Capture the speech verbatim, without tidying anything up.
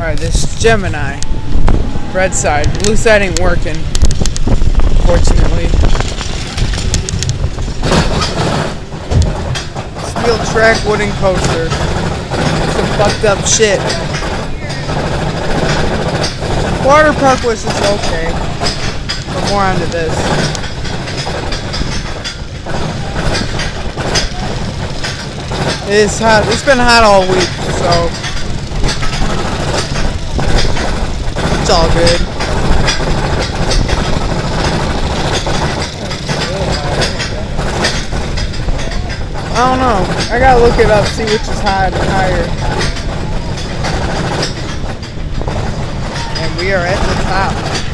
Alright, this is Gemini. Red side. Blue side ain't working, fortunately. Steel track wooden coaster. Some fucked up shit. Water park was just okay. But more onto this. It's hot. It's been hot all week, so it's all good. I don't know. I gotta look it up, see which is high and higher. And we are at the top.